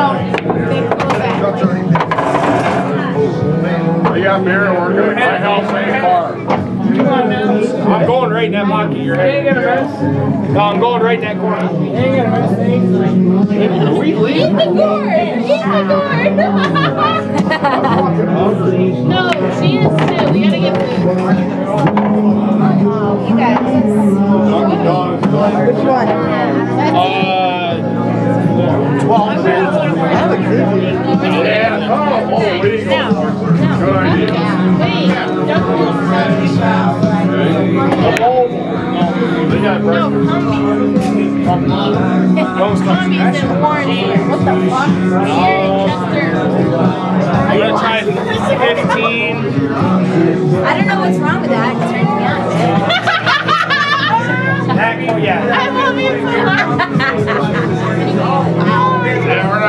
You got beer or we're going to my house in the car. I'm going right in that pocket of your head. You ain't gonna miss. No, I'm going right in that corner. You ain't gonna miss anything. Are we leaving? Eat the gourd! Eat the gourd! No, she is too. We gotta get food. You guys. Which one? 12. Yeah. Oh, wait. No. Good idea. Wait. They got breakfast. Commies and warning. What the fuck? Here in Chester. I'm gonna try 15. I don't know what's wrong with that. It turns me on. Yeah. I love you so much. Yeah, we're